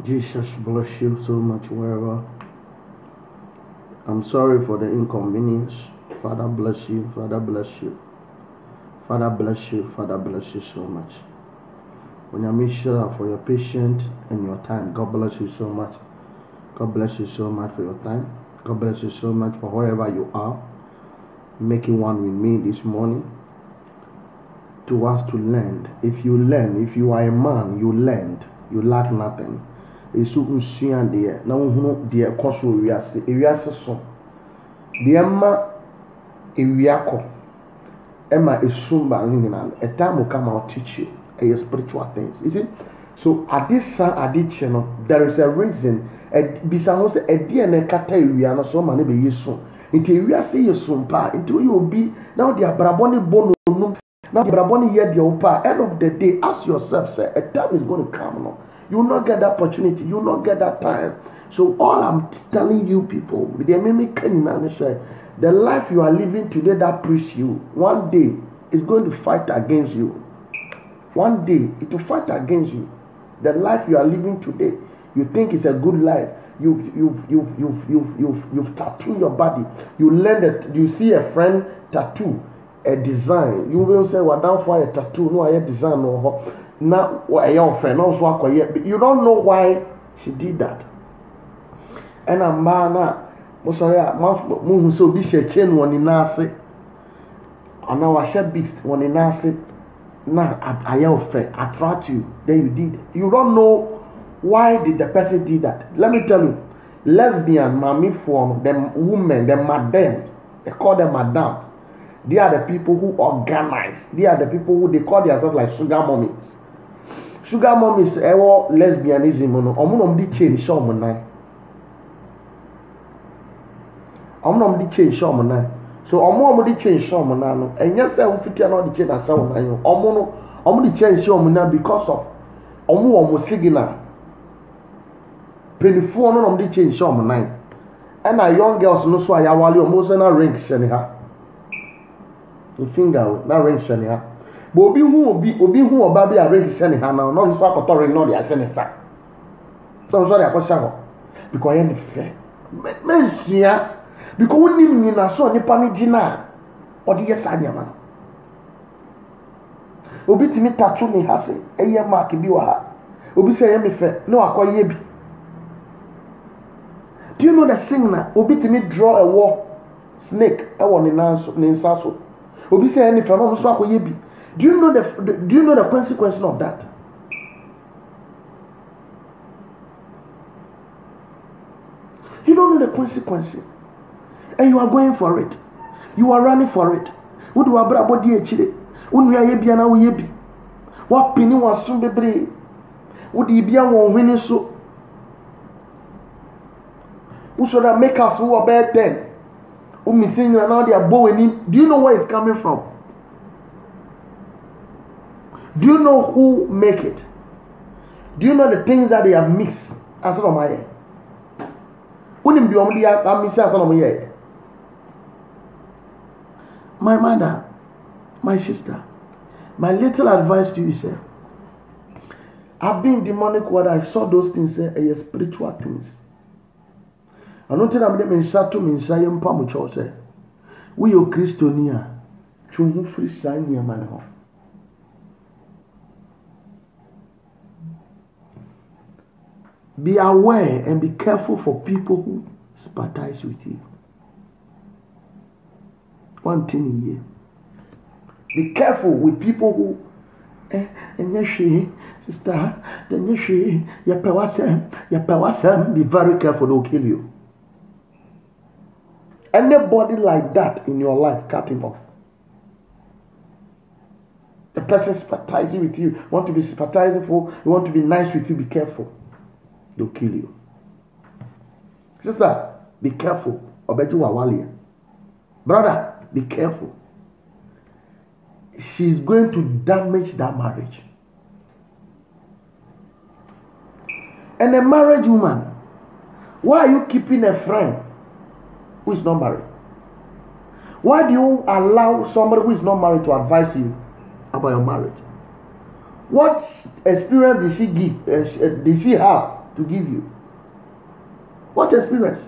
Jesus bless you so much wherever. I'm sorry for the inconvenience. Father bless you. Father bless you. Father bless you. Father bless you so much. When you make sure for your patience and your time, God bless you so much. God bless you so much for your time. God bless you so much for wherever you are. Making one with me this morning. To us to learn. If you learn, if you are a man, you learned. You lack nothing. Esu nsuya deɛ na wohunu deɛ kɔ so ewiase so deɛ ma ewiakɔ ɛma esumba nyina a time will come I'll teach you a spiritual things. You see, so at this no there is a reason bisa ho sɛ ɛdeɛ na kata ewia no so ma ne be yesu nti ewiase yesu mpa nti you will be now the abrabɔ ne bɔ no now the abrabɔ ne yɛ deɛ wo pa end of the day ask yourself say a time is going to come no. You will not get that opportunity. You will not get that time. So all I'm telling you people, the life you are living today that preach you, one day is going to fight against you. One day it will fight against you. The life you are living today, you think it's a good life. You've tattooed your body. You learn that. You see a friend tattoo a design. You will say, "Well, down for a tattoo. No, I have design no." Now, you don't know why she did that. And I'm most sorry, I'm so be chain one in Nasi. And now I share beast one in Nasi. Now I attract you. Then you did. You don't know why did the person did that. Let me tell you, lesbian, mommy form, them women, them madam, they call them madam. They are the people who organize. They are the people who they call themselves like sugar mommies. Sugar mom is lesbianism. Omunom di change show monai. Omunom di change show monai. So omunom di change show monai no. Enya say ufiti na di change asa monai no. Omu di change show monai because of omu Zigha. Penifo no nom di change show monai. And a young girls no so ayawali omu say na ring sheni ha. The finger na ring sheni ha. Obi hu oba bi arrange shene ha na no so akoto ring no dey shene sa so dey akosha ho because yen fe mensia because wonim ni na so nipa ni gina odi yes anyama obi timi tattoo ni ha se eye mark bi wa ha obi say ye me fe no akoye bi. Do you know the singer obi timi draw a war snake e wo ni nsa so obi say any fe no so akoye bi. Do you know the consequence of that? You don't know the consequences. And you are going for it. You are running for it. What do I body actually? When we are yebi na we yebi. What penny was soon be? Would you be a one winning so? Who should I make us who are bad then? Who missing you now they are bowing? Do you know where it's coming from? Do you know who make it? Do you know the things that they have mixed? As of my head. My mother, my sister, my little advice to you, sir. I've been demonic word. I saw those things, sir, as spiritual things. I don't think I'm going to say to me, sir, we are Christiania. Chungu free sign your man. Be aware and be careful for people who sympathize with you. One thing in here. Be careful with people who sister, be very careful, they'll kill you. Anybody like that in your life, cut him off. The person sympathizing with you, want to be sympathizing for, you want to be nice with you, be careful. They'll kill you. Sister, be careful. Brother, be careful. She's going to damage that marriage. And a married woman, why are you keeping a friend who is not married? Why do you allow somebody who is not married to advise you about your marriage? What experience did she give? Did she have to give you. What experience?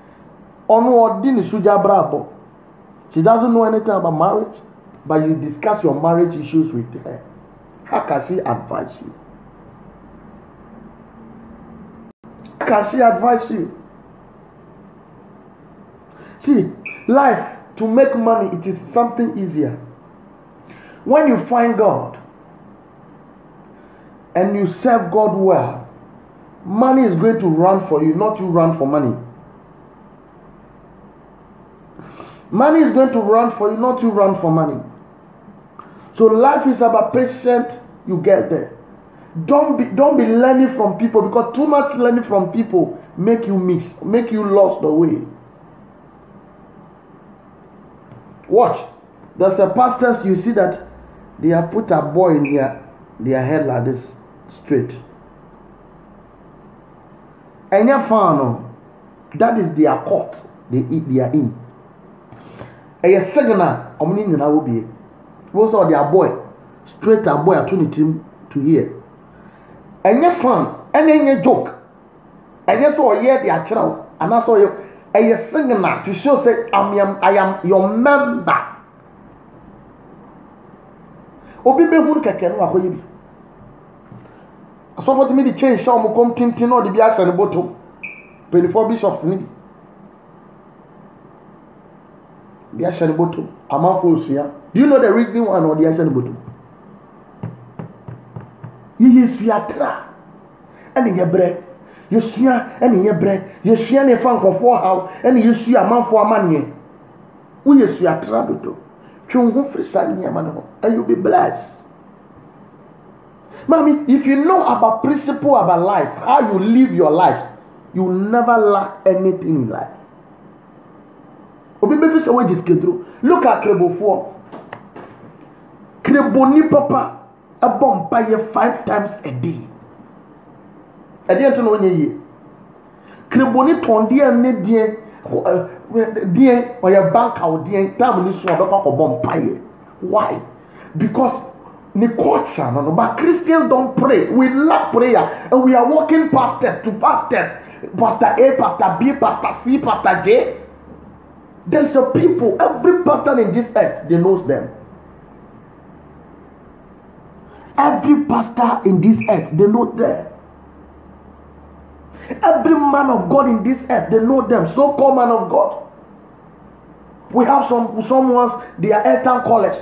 She doesn't know anything about marriage, but you discuss your marriage issues with her. How can she advise you? How can she advise you? See, life, to make money, it is something easier. When you find God and you serve God well, money is going to run for you, not you run for money. Money is going to run for you, not you run for money. So life is about patience. You get there. Don't be learning from people, because too much learning from people make you lost the way. Watch. There's a pastors, you see that they have put a boy in their head like this, straight. And you found that is their court. They are in. A signal, will be. Also, their boy, straight a boy, opportunity to hear. And you found, and then you joke. And you saw the actual, and I saw you. A signal to show say I am your member. Obi be hu keke no akoye bi. So for me the change show mo come tintin no the bi a share bottom. 24 bishops ni bi. Bi a share bottom. Amafo osia. Do you know the reason why no the a share bottom? Yi suatra. And ye bre. Yesua and ye bre. Yesua ne fan kofo how and yesua amafo amane. Wo yesua tra dodo. And you'll be blessed. Mommy, if you know about principle about life, how you live your life, you will never lack anything in life. Look at Krebo 4. Kreboni Papa a bomb by 5 times a day. I didn't know any. Kreboni Tondia Nedie. Dear or your bank out dear time this one bomb pie. Why? Because the culture, but Christians don't pray. We love prayer, and we are walking pastors to pastors, Pastor A, Pastor B, Pastor C, Pastor J. There's a people, every pastor in this earth, they knows them. Every pastor in this earth, they know them. Every man of God in this earth, they know them. So-called man of God. We have some ones, they are airtime callers.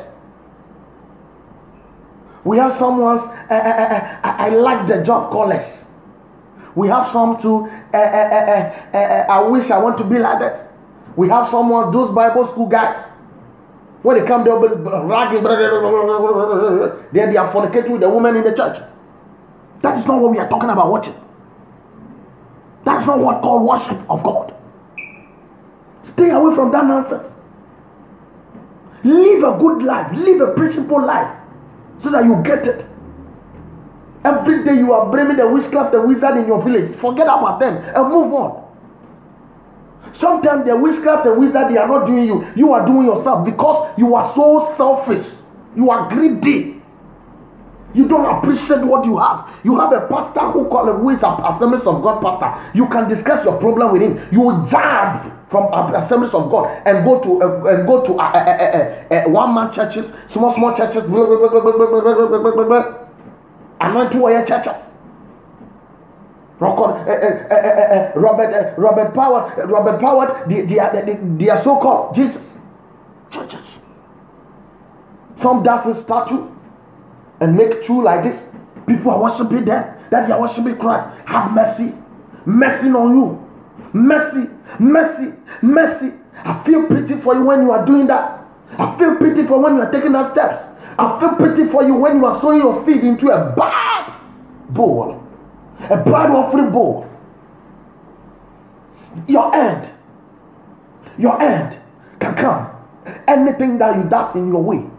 We have some ones, I like the job callers. We have some too, I wish I want to be like that. We have someone, those Bible school guys. When they come, they'll be ragging, they are fornicating with the woman in the church. That is not what we are talking about watching. That's not what called worship of God. Stay away from that nonsense. Live a good life. Live a principled life. So that you get it. Every day you are blaming the witchcraft and wizard in your village. Forget about them and move on. Sometimes the witchcraft and wizard, they are not doing you. You are doing yourself because you are so selfish. You are greedy. You don't appreciate what you have. You have a pastor who is an Assemblies of God pastor. You can discuss your problem with him. You will jump from Assemblies of God and go to one-man churches, small churches, anointing warrior churches. Robert Power, they are so-called Jesus churches. Some dancing statue. And make true like this. People are worshiping them. That they are worshiping Christ. Have mercy. Mercy on you. Mercy. I feel pity for you when you are doing that. I feel pity for when you are taking that steps. I feel pity for you when you are sowing your seed into a bad bowl. A bad offering bowl. Your end can come. Anything that you does in your way.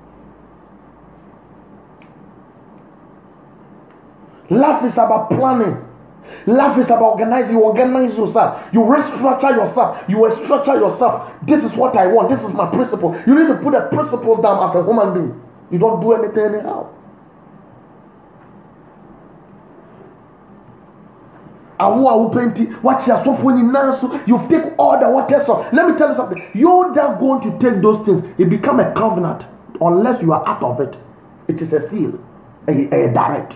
Life is about planning. Life is about organizing. You organize yourself. You restructure yourself. You structure yourself. This is what I want. This is my principle. You need to put the principles down as a human being. You don't do anything anyhow. Awu penti. What you are so funny now? You've taken all the water. So let me tell you something. You're not going to take those things. It become a covenant unless you are out of it. It is a seal, a direct.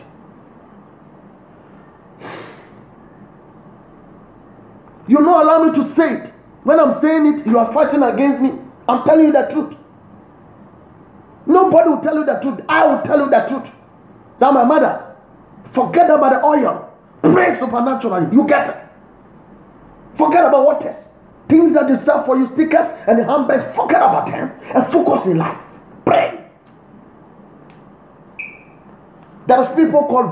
You not allow me to say it. When I'm saying it, you are fighting against me. I'm telling you the truth. Nobody will tell you the truth. I will tell you the truth. That my mother, forget about the oil. Pray supernaturally. You get it. Forget about waters. Things that they sell for you, stickers and the handbags. Forget about them and focus in life. Pray. There is people called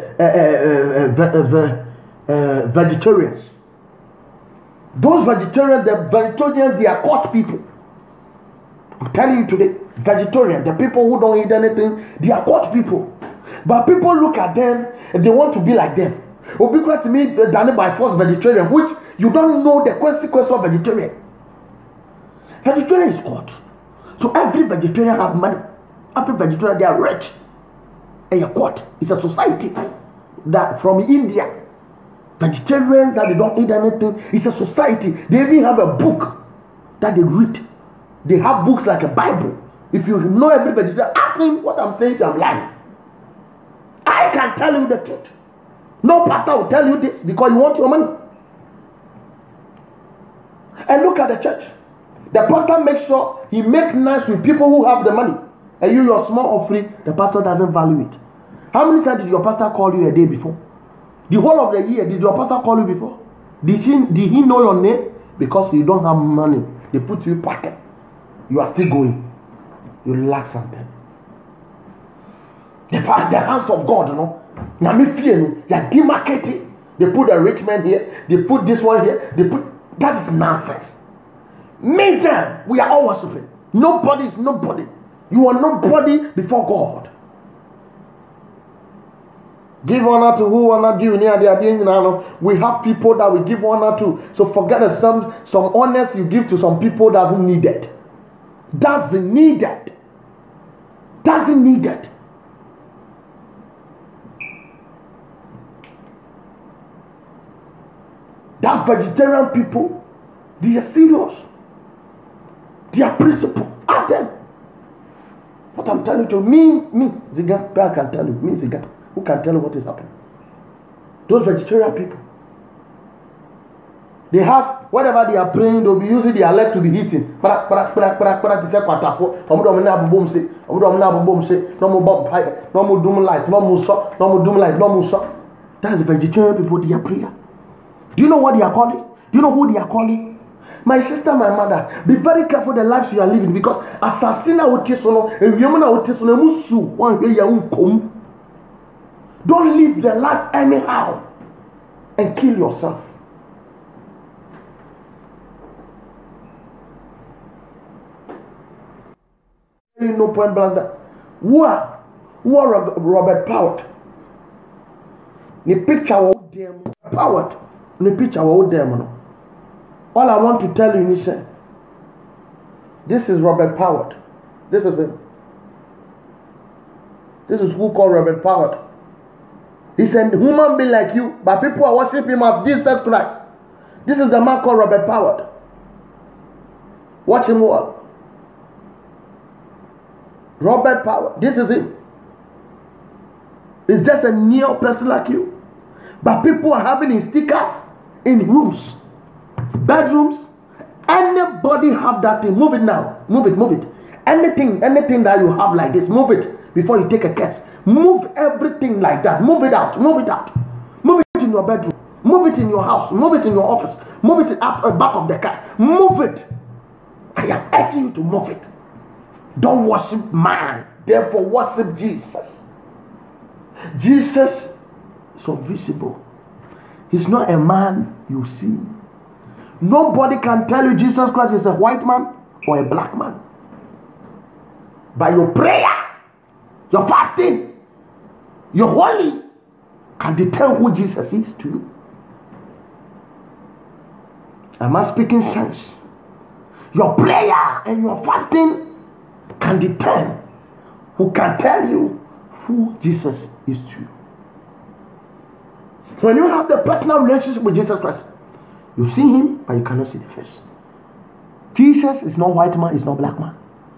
vegetarians. Those vegetarians, they are caught people. I'm telling you today, vegetarian, the people who don't eat anything, they are caught people. But people look at them and they want to be like them. Obi to me done by force vegetarian, which you don't know the consequence of vegetarian. Vegetarian is caught. So every vegetarian have money. Every vegetarian, they are rich. And you're caught. It's a society that from India. Vegetarians that they don't eat anything. It's a society. They even have a book that they read. They have books like a Bible. If you know every vegetarian, ask him what I'm saying, I'm lying. I can tell you the truth. No pastor will tell you this because you want your money. And look at the church. The pastor makes sure he makes nice with people who have the money. And you, your small offering, the pastor doesn't value it. How many times did your pastor call you a day before? The whole of the year, did your pastor call you before? Did he know your name? Because you don't have money. They put you pocket. You are still going. You relax something. The hands of God, you know. They are demarcating. They put a rich man here. They put this one here. That is nonsense. Make them. We are all worshiping. Nobody is nobody. You are nobody before God. Give honor to who honor you. We have people that we give honor to. So forget that some honors you give to some people doesn't need it. Doesn't need it. Doesn't need it. That vegetarian people, they are serious. They are principle. Ask them. What I'm telling you, me, Zigha, I can tell you, me, Zigha, who can tell you what is happening? Those vegetarian people, they have whatever they are praying, they'll be using their leg to be eating. That's the vegetarian people, they are prayer. Do you know what they are calling? Do you know who they are calling? My sister, my mother, be very careful the lives you are living because assassina don't live the life anyhow and kill yourself. No point blank that. Who are Robert Powell? The picture of them Powell. The picture of them. All I want to tell you is this is Robert Powell. This is him. This is who called Robert Powell. He's a human being like you, but people are worshiping him as Jesus Christ. This is the man called Robert Powell. Watch him walk. Robert Powell. This is him. He's just a new person like you. But people are having his stickers in rooms, bedrooms. Anybody have that thing? Move it now. Move it. Anything that you have like this, move it before you take a test. Move everything like that. Move it out. Move it in your bedroom. Move it in your house. Move it in your office. Move it up back of the car. Move it. I am urging you to move it. Don't worship man. Therefore worship Jesus. Jesus is invisible. He's not a man you see. Nobody can tell you Jesus Christ is a white man or a black man. By your prayer, your fasting, your holy can determine who Jesus is to you. Am I speaking sense? Your prayer and your fasting can determine who can tell you who Jesus is to you. When you have the personal relationship with Jesus Christ, you see him, but you cannot see the face. Jesus is not white man, is not black man.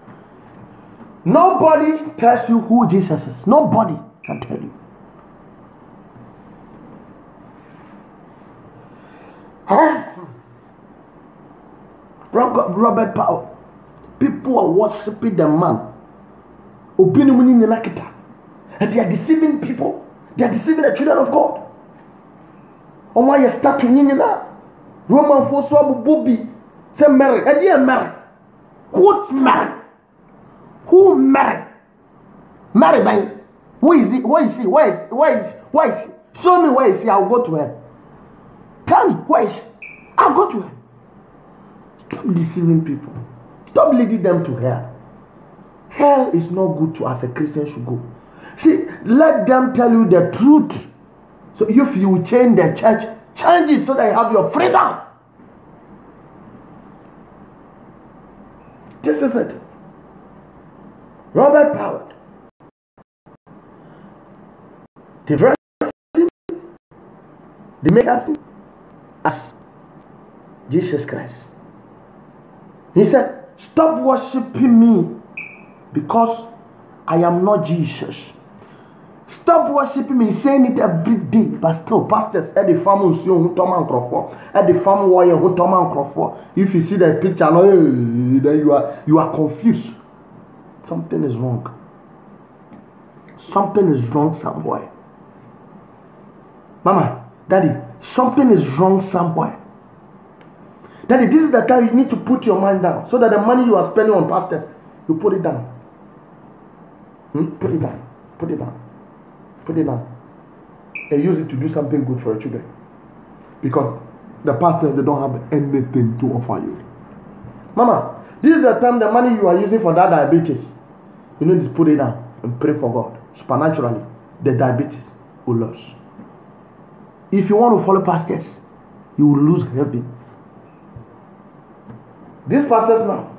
Nobody tells you who Jesus is. Nobody can tell you. Robert Powell. People are worshiping the man. And they are deceiving people. They are deceiving the children of God. On why you start to Roman for so booby. Say marry. And you marry. Who's married? Who married? Married by who is he? Where is she? Where is she? Show me where is she. I'll go to her. Tell me where is she? I'll go to her. Stop deceiving people. Stop leading them to hell. Hell is not good to as a Christian should go. See, let them tell you the truth. So if you change the church, change it so that you have your freedom. This is it. Robert Powell. The verse, the make-up as Jesus Christ. He said, stop worshiping me because I am not Jesus. Stop worshiping me, saying it every day, but still, pastors at the farm will see who Tom and Crawford, at the farm warrior who Tom and Crawford. If you see that picture, then you are confused. Something is wrong. Something is wrong somewhere. Mama, Daddy, something is wrong somewhere. Daddy, this is the time you need to put your mind down so that the money you are spending on pastors, you put it down. Put it down. Put it down. Put it down. And use it to do something good for your children. Because the pastors, they don't have anything to offer you. Mama, this is the time the money you are using for that diabetes, you need to put it down and pray for God. Supernaturally, the diabetes will lose. If you want to follow pastors, you will lose heaven. These pastors now,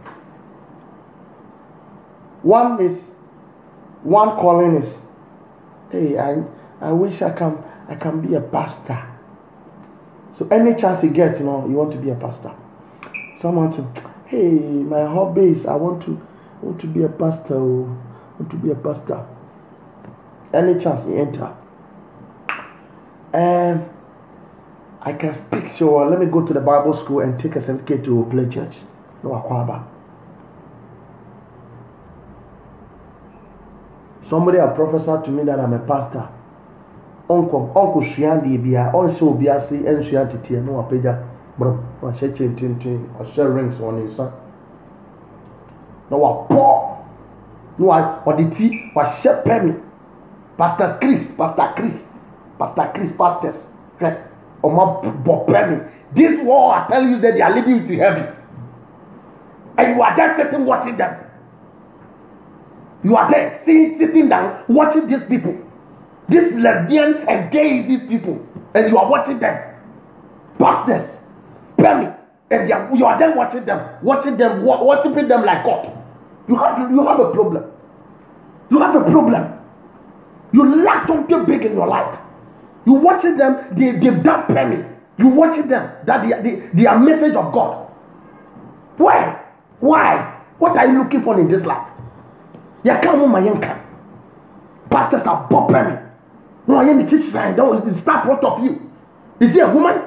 one calling is, hey, I wish I can be a pastor. So any chance you get, you want to be a pastor. Someone to, hey, my hobby is I want to be a pastor. I want to be a pastor. Any chance you enter. I can speak, so let me go to the Bible school and take a certificate to play church. No, Akwaba. Somebody has prophesied to me that I'm a pastor. Uncle Shiandi Bia, also Biasi and Shianti, no Apeja, bro, or share rings on his son. No, a poor. No, or the tea was share penny. Pastor Chris, pastors. Right? Or my penny. This war, I tell you that they are leading you to heaven. And you are just sitting watching them. You are there, sitting down, watching these people. These lesbian and gay these people. And you are watching them. Pastors, penny. And you are there watching them, worshiping them like God. You have a problem. You have a problem. You lack something big in your life. You watching them, they've done penny. You watching them, that they are message of God. Why? What are you looking for in this life? Pastors are bopping. No, I am the teacher. Don't start front of you. Is he a woman?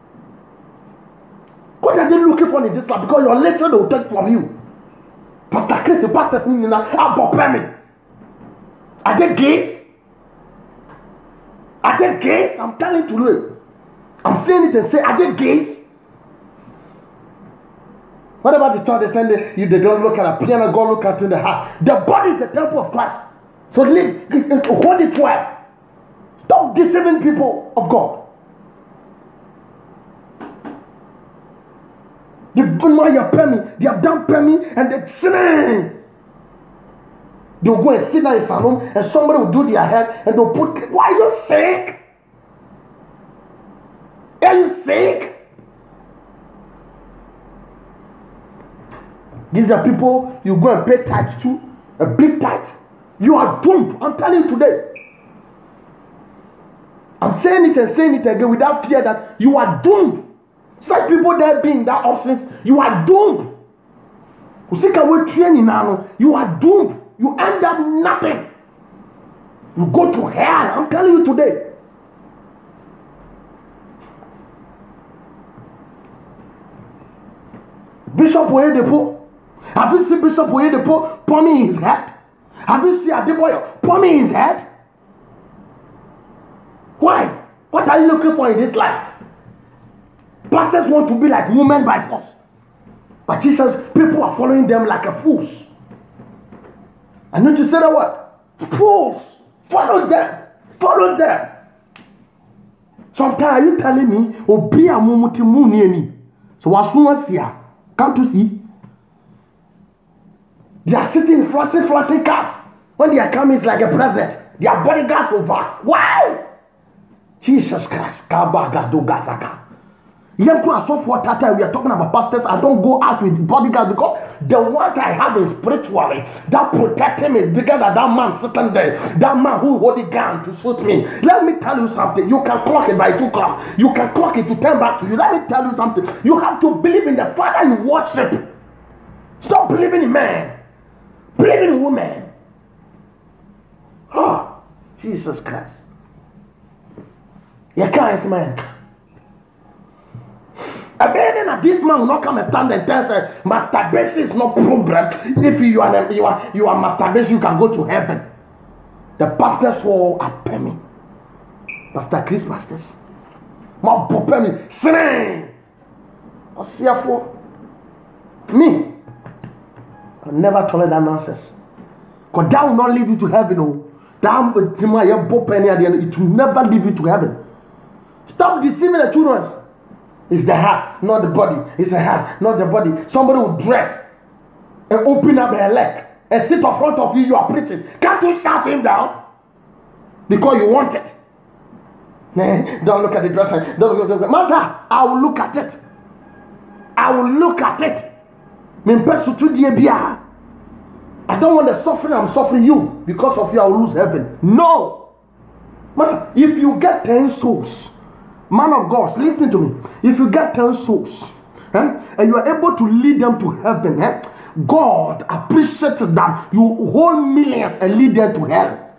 What are they looking for in this life? Because your letter will take from you. Pastor Chris and pastors are bopping. Are they gays? Are they gays? I'm telling you. I'm saying it and say, are they gays? What about the thought they send if they don't look at a piano, God look at in the heart. The body is the temple of Christ. So hold it well. Stop deceiving people of God. They have done penny and they're sinning. They'll go and sit down in salon and somebody will do their hair and they'll put, why are you sick? Are you sick? These are people you go and pay tax to, a big tax. You are doomed. I'm telling you today. I'm saying it and saying it again without fear that you are doomed. Such people there being that options, you are doomed. You are doomed. You end up nothing. You go to hell. I'm telling you today. Bishop Oyedepo. Have you seen Bishop Oyedepo pomming his head? Have you seen Adeboyo pomming his head? Why? What are you looking for in this life? Pastors want to be like women by force. But Jesus, people are following them like a fools. I need to say that word. Fools. Follow them. Follow them. Sometimes are you telling me, Obi amumuti munieni. So as soon as here, can't you see? They are sitting in flashing cars. When they are coming, it's like a president. They are bodyguards for us. Wow! Jesus Christ. We are talking about pastors. I don't go out with bodyguards because the ones I have is spiritually that protect him is bigger than that man sitting there. That man who hold the gun to shoot me. Let me tell you something. You can clock it by 2 o'clock. You can clock it to turn back to you. Let me tell you something. You have to believe in the Father you worship. Stop believing in man. Believe in woman. Oh, Jesus Christ. You can't man. A burden of this man will not come and stand and tell us masturbation is no problem. If you are masturbation, you can go to heaven. The pastors will pay me. Pastor Chris pastors. My pay me. Sing. What's here for? Me. I never tolerate that nonsense. Because that will not lead you to heaven. Oh. That it will never lead you to heaven. Stop deceiving the children. It's the heart, not the body. It's the heart, not the body. Somebody will dress and open up her leg and sit in front of you. You are preaching. Can't you shout him down? Because you want it. Don't look at the dress. Don't look at it. Master, I will look at it. I will look at it. I don't want the suffering. I'm suffering you. Because of you, I will lose heaven. No. Master, if you get 10 souls, man of God, listen to me. If you get 10 souls and you are able to lead them to heaven, God appreciates that you hold millions and lead them to hell.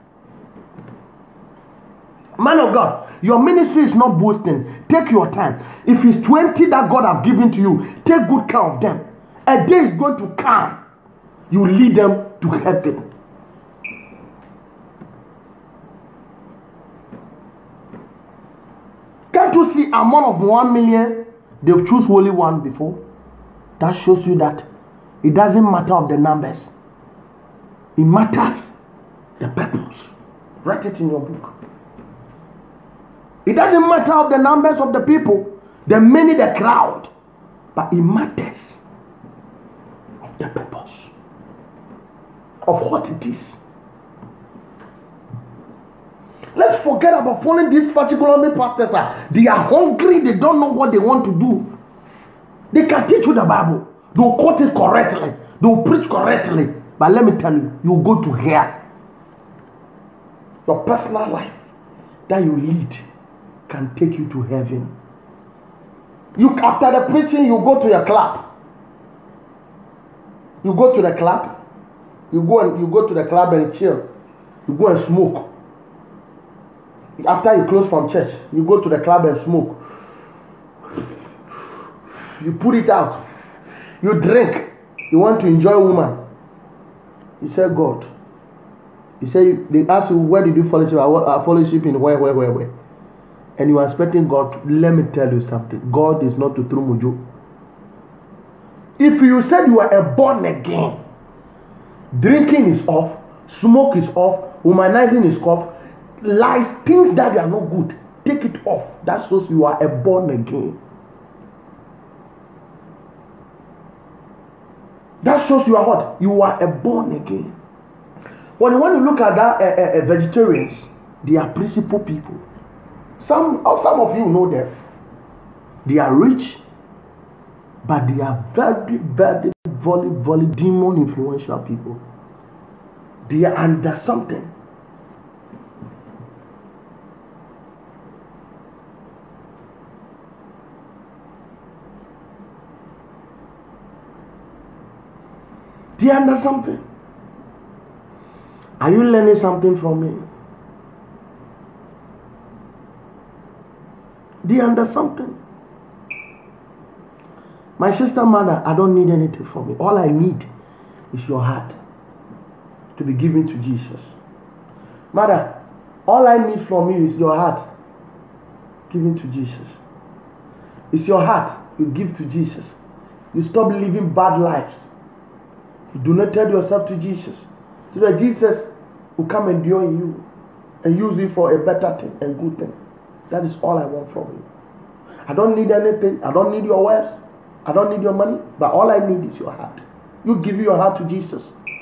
Man of God, your ministry is not boasting. Take your time. If it's 20 that God has given to you, take good care of them. A day is going to come. You lead them to heaven. Can't you see among of 1 million, they've choose only one before? That shows you that it doesn't matter of the numbers. It matters the purpose. Write it in your book. It doesn't matter of the numbers of the people, the many, the crowd, but it matters of the purpose, of what it is. Let's forget about following these particular pastors. They are hungry. They don't know what they want to do. They can teach you the Bible. They'll quote it correctly. They'll preach correctly. But let me tell you, you go to hell. Your personal life that you lead can take you to heaven. You after the preaching, you go to your club. You go to the club. You go to the club and chill. You go and smoke. After you close from church, you go to the club and smoke. You put it out. You drink. You want to enjoy a woman. You say God. You say they ask you where did you fellowship? I fellowship in where? And you are expecting God to, let me tell you something. God is not to throw mujo. If you said you are a born again, drinking is off, smoke is off, womanizing is off. Lies, things that are not good, take it off. That shows you are a born again. That shows you are what? You are a born again. When you look at that vegetarians, they are principal people. Some of you know them. They are rich, but they are very, very, very demon influential people. They are under something. Do you understand something? Are you learning something from me? Do you understand something? My sister, mother, I don't need anything from you. All I need is your heart to be given to Jesus. Mother, all I need from you is your heart given to Jesus. It's your heart you give to Jesus. You stop living bad lives. You do not tell yourself to Jesus, so that Jesus will come and dwell in you and use it for a better thing and good thing. That is all I want from you. I don't need anything. I don't need your words. I don't need your money. But all I need is your heart. You give your heart to Jesus.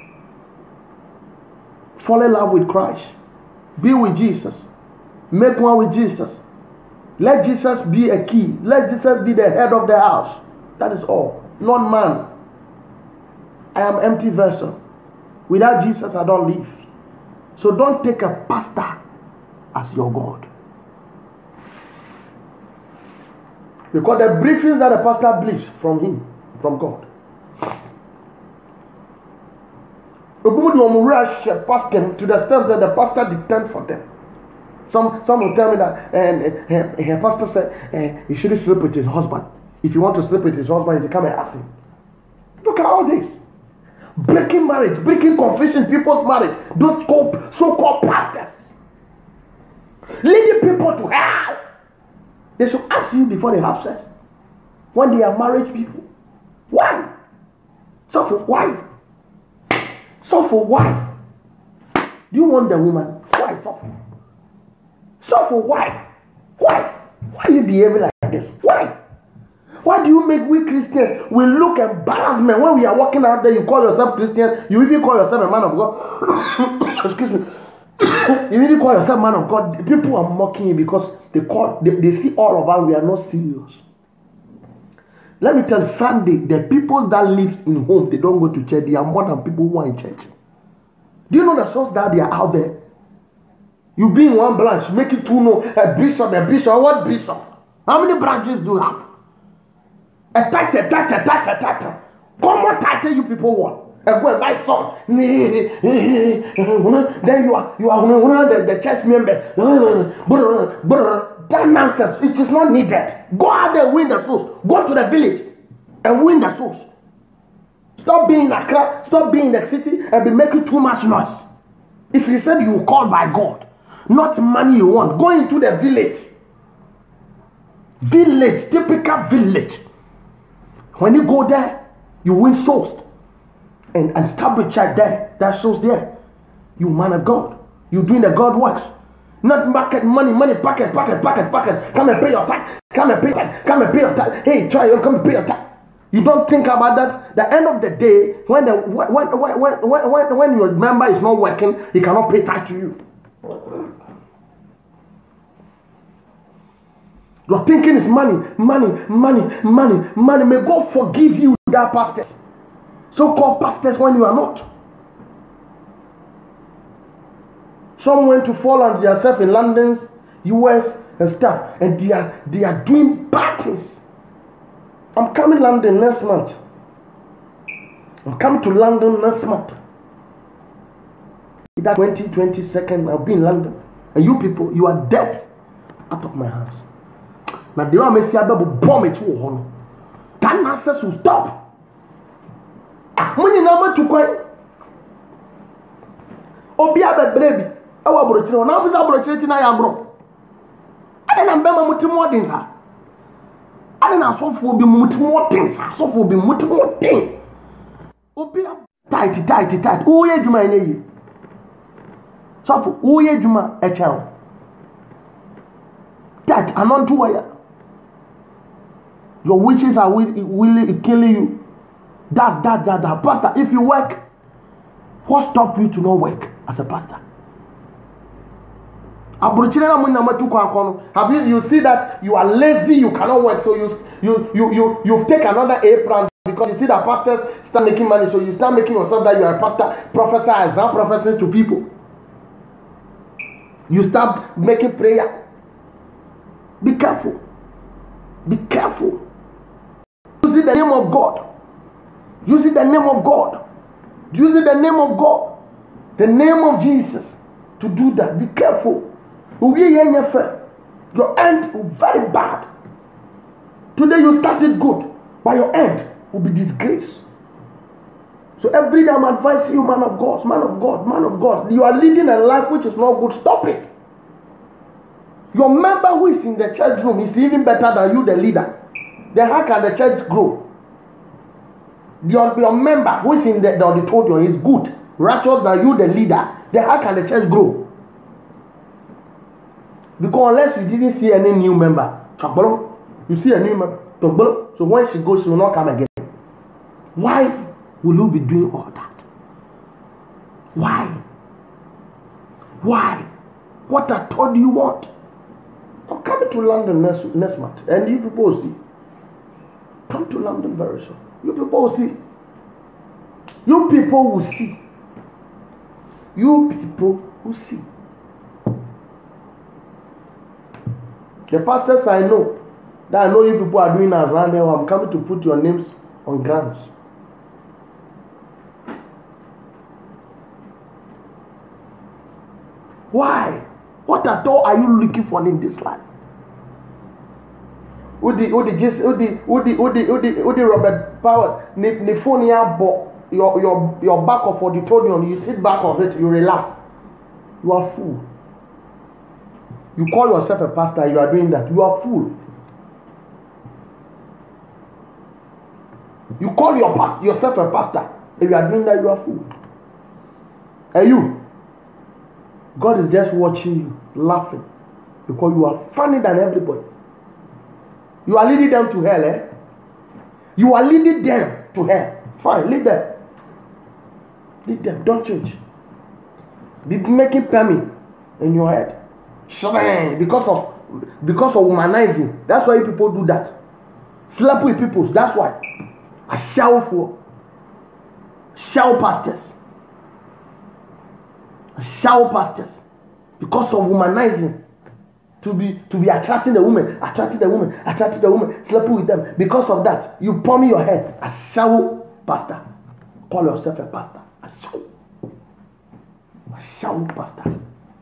Fall in love with Christ. Be with Jesus. Make one with Jesus. Let Jesus be a key. Let Jesus be the head of the house. That is all. Not man. I am empty vessel. Without Jesus, I don't live. So don't take a pastor as your God. Because the briefings that the pastor believes from him, from God. Pastor to the steps that the pastor dictated for them. Some will tell me that her pastor said he shouldn't sleep with his husband. If you want to sleep with his husband, he come and ask him. Look at all this. Breaking marriage, breaking confession, people's marriage. Those so-called pastors. Leading people to hell. They should ask you before they have sex. When they are married people. Why? So for why? So for why? Do you want the woman? Why suffer? So for why? Why? Why are you behaving like this? Why? Why do you make we Christians, we look embarrassment when we are walking out there, you call yourself Christian, you even call yourself a man of God. Excuse me. You even call yourself man of God. People are mocking you because they see all of us, we are not serious. Let me tell you, Sunday, the people that live in home, they don't go to church, they are more than people who are in church. Do you know the source that they are out there? You be in one branch, make it two know, a bishop, what bishop? How many branches do you have? A title. Come on, title you people want. And go and buy some. Then you are the church members. That nonsense, it is not needed. Go out there and win the souls. Go to the village and win the souls. Stop being in Accra, stop being in the city and be making too much noise. If you said you were called by God, not money you want, go into the village. Village, typical village. When you go there, you win souls. And establish church there. That shows there. You man of God. You doing the God works. Not market money, pocket. Come and pay your tax. Come and pay your tax. Hey, try, come and pay your tax. You don't think about that. The end of the day, when your member is not working, he cannot pay tax to you. Your thinking is money. May God forgive you, that pastors. So-called pastors when you are not. Some went to fall on themselves in London, US and stuff, and they are doing bad things. I'm coming to London next month. That 22nd, I'll be in London. And you people, you are dead out of my hands. Now they want me to see a bomb it to that nonsense will stop. When you know to quite Obia baby, our brother, now is our brother, I am broke. I don't remember much more things. I don't know, so for be much more things, so for be much more things. Obia tight. Who are you, my lady? So for who are you, my a child? That I'm not too wire. Your witches are will kill you. That's that. Pastor, if you work, what stop you to not work as a pastor? Have you see that you are lazy, you cannot work, so you take another apron because you see that pastors start making money, so you start making yourself that you are a pastor, professor, exam professor to people. You start making prayer. Be careful. Use the name of God. Using the name of God, the name of Jesus to do that. Be careful. Your end will be very bad. Today you started good, but your end will be disgrace. So every day I'm advising you, man of God, man of God, man of God. You are leading a life which is not good. Stop it. Your member who is in the church room is even better than you, the leader. Then how can the church grow? Your member who is in the auditorium is good, righteous than you, the leader. Then how can the church grow? Because unless you didn't see any new member, you see a new member, so when she goes, she will not come again. Why will you be doing all that? Why? What at all do you want? I'm coming to London next month, and you people will see. Come to London very soon. You people will see. You people will see. You people will see. The pastors I know, that I know you people are doing as I'm coming to put your names on grounds. Why? What at all are you looking for in this life? Udi Robert Power, Nephonia, your back of auditorium, you sit back of it, you relax. You are fool. You call yourself a pastor, you are doing that. You are fool. You call yourself a pastor, if you are doing that, you are fool. And you, God is just watching you, laughing, because you are funny than everybody. You are leading them to hell, eh? You are leading them to hell. Fine, lead them. Lead them, don't change. Be making permit in your head. Because of humanizing. That's why people do that. Sleep with people, that's why. I shout for pastors. Because of humanizing. To be attracting the woman, sleeping with them. Because of that, you palm your head. A shout pastor. Call yourself a pastor. A shout pastor.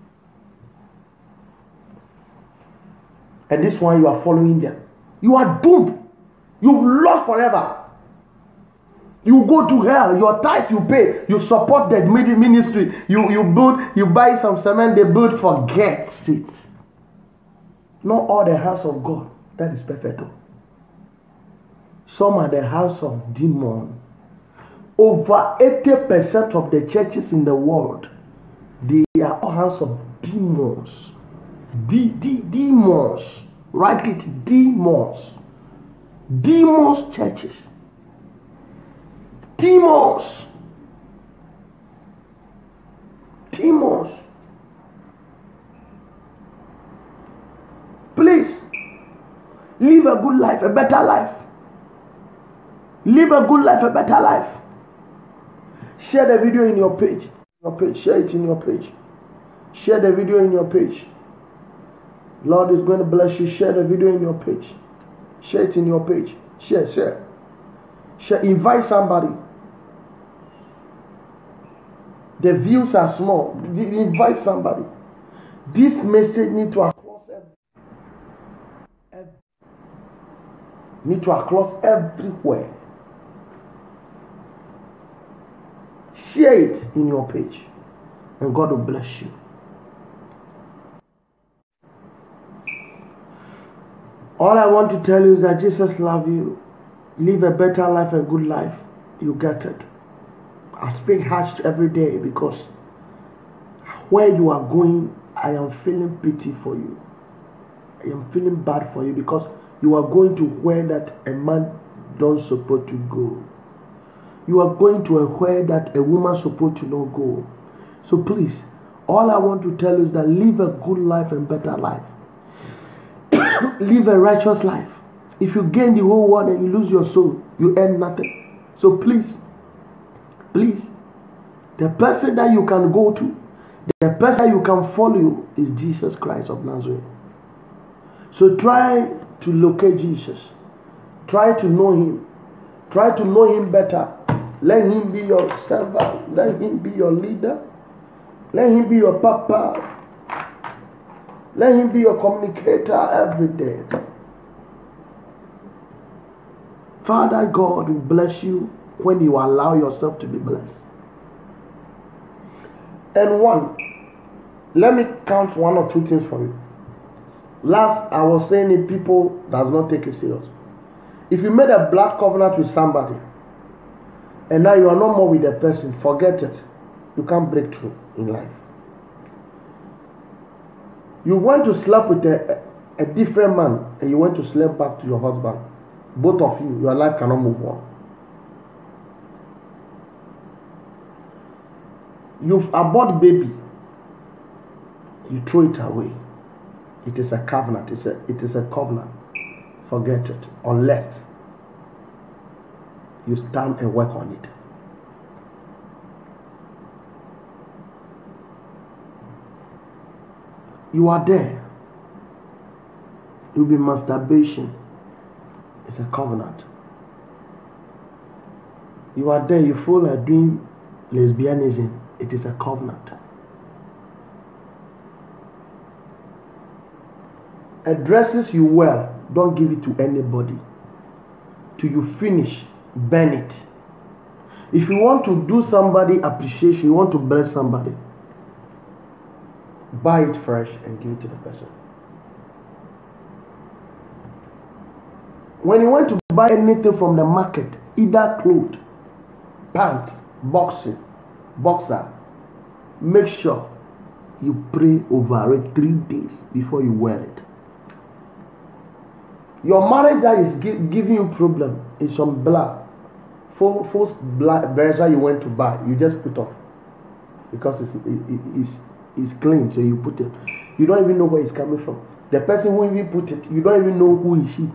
And this one you are following them. You are doomed. You've lost forever. You go to hell. Your tithe you pay. You support the ministry. You build. You buy some cement. They build. Forget it. Not all the house of God. That is perfect. Some are the house of demons. Over 80% of the churches in the world, they are all house of demons. Demons. Write it. Demons. Demons churches. Demons. Please, live a good life, a better life. Live a good life, a better life. Share the video in your page. Share it in your page. Share the video in your page. Lord is going to bless you. Share the video in your page. Share it in your page. Share. Invite somebody. The views are small. Invite somebody. This message need to across everywhere. Share it in your page, and God will bless you. All I want to tell you is that Jesus loves you. Live a better life, a good life. You get it. I speak harsh every day because where you are going, I am feeling pity for you. I am feeling bad for you because you are going to where that a man don't support to go. You are going to where that a woman supposed to not go. So please, all I want to tell you is that live a good life and better life. Live a righteous life. If you gain the whole world and you lose your soul, you earn nothing. So please, the person that you can go to, the person you can follow is Jesus Christ of Nazareth. So try to locate Jesus. Try to know him. Try to know him better. Let him be your servant. Let him be your leader. Let him be your papa. Let him be your communicator every day. Father God will bless you when you allow yourself to be blessed. And one, let me count one or two things for you. Last, I was saying it, people does not take it serious. If you made a blood covenant with somebody, and now you are no more with that person, forget it. You can't break through in life. You went to sleep with a different man, and you went to sleep back to your husband. Both of you, your life cannot move on. You've aborted baby, you throw it away. It is a covenant. It is a covenant. Forget it. Unless you stand and work on it. You are there. It will be masturbation. It's a covenant. You are there. You feel like doing lesbianism. It is a covenant. Dresses you wear, don't give it to anybody. Till you finish, burn it. If you want to do somebody appreciation, you want to bless somebody, buy it fresh and give it to the person. When you want to buy anything from the market, either clothes, pants, boxer, make sure you pray over it 3 days before you wear it. Your marriage that is giving you problem is some blood. False blood brazier you went to buy, you just put off because it's clean, so you put it. You don't even know where it's coming from. The person who even put it, you don't even know who is she.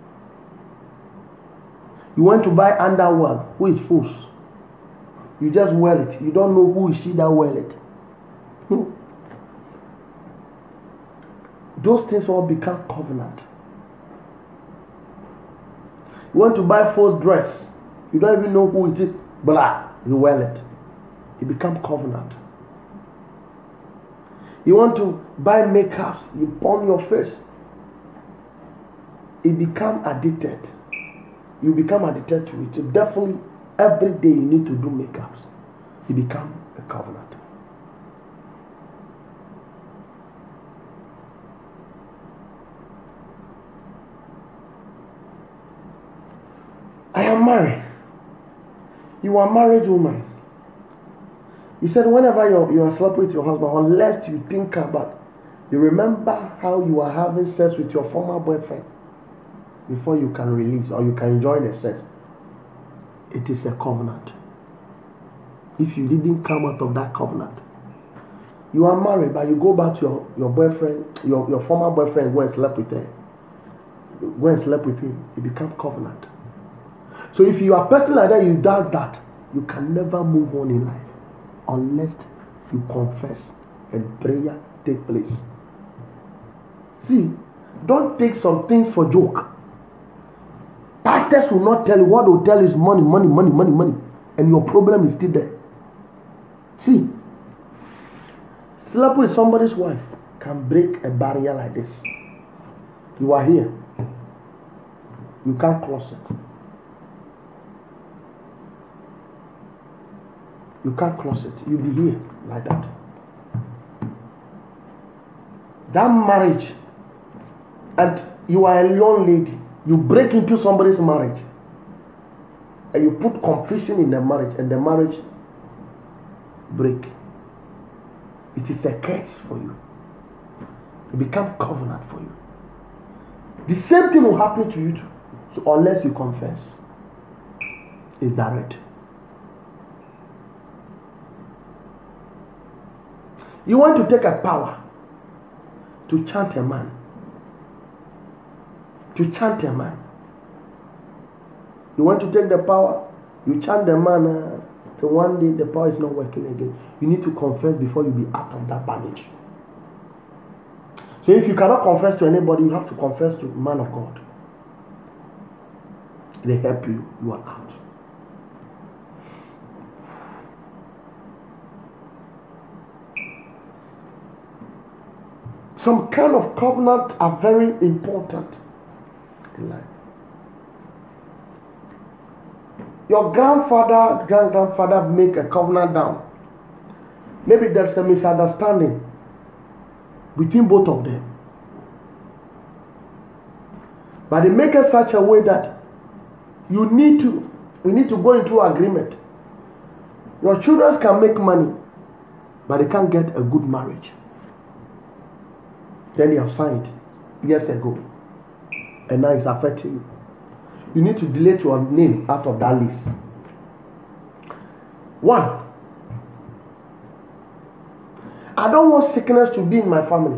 You went to buy underwear, who is false. You just wear it. You don't know who is she that wear it. Those things all become covenant. You want to buy false dress, you don't even know who it is, blah, you wear it. It becomes covenant. You want to buy makeups, you put on your face, it becomes addicted. You become addicted to it. So definitely every day you need to do makeups. It becomes a covenant. I am married. You are a married woman. You said whenever you are sleeping with your husband, unless you think about, you remember how you are having sex with your former boyfriend before you can release or you can enjoy the sex. It is a covenant. If you didn't come out of that covenant, you are married, but you go back to your boyfriend, your former boyfriend, go and sleep with her. Go and sleep with him. It becomes covenant. So if you are a person like that, you does that, you can never move on in life unless you confess and prayer take place. See, don't take some things for joke. Pastors will not tell you. What they'll tell you is money, money, money, money, money, and your problem is still there. See, sleep with somebody's wife can break a barrier like this. You are here. You can't cross it. You can't cross it. You'll be here like that. That marriage, and you are a young lady, you break into somebody's marriage, and you put confusion in the marriage, and the marriage break. It is a curse for you. It becomes covenant for you. The same thing will happen to you too. So unless you confess, it's direct. You want to take a power to chant a man. To chant a man. You want to take the power, you chant the man, so one day the power is not working again. You need to confess before you be out of that bondage. So if you cannot confess to anybody, you have to confess to man of God. They help you, you are out. Some kind of covenant are very important in life. Your grandfather, great-grandfather make a covenant down. Maybe there's a misunderstanding between both of them. But they make it such a way that we need to go into agreement. Your children can make money, but they can't get a good marriage. Then they have signed years ago, and now it's affecting you. You need to delete your name out of that list. 1, I don't want sickness to be in my family.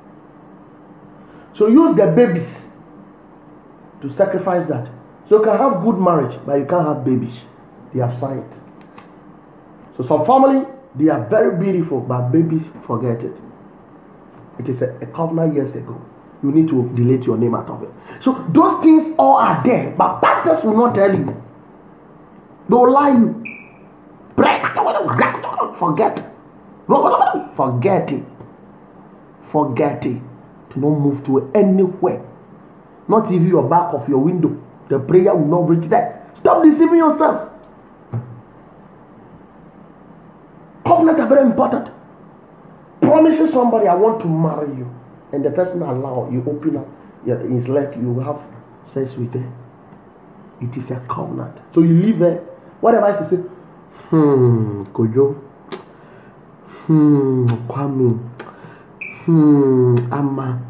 So use the babies to sacrifice that. So you can have good marriage, but you can't have babies. They have signed. So some family, they are very beautiful, but babies, forget it. It is a covenant years ago. You need to delete your name out of it. So those things all are there, but pastors will not tell you. They will lie you. Forget it. Forget it. Forget it. Do not move to anywhere. Not even your back of your window. The prayer will not reach there. Stop deceiving yourself. Covenants are very important. Promising somebody, I want to marry you, and the person allow you, open up his leg, you will have sex with her. It is a covenant. So you leave her. Whatever she say, Kojo, Kwame, Amma,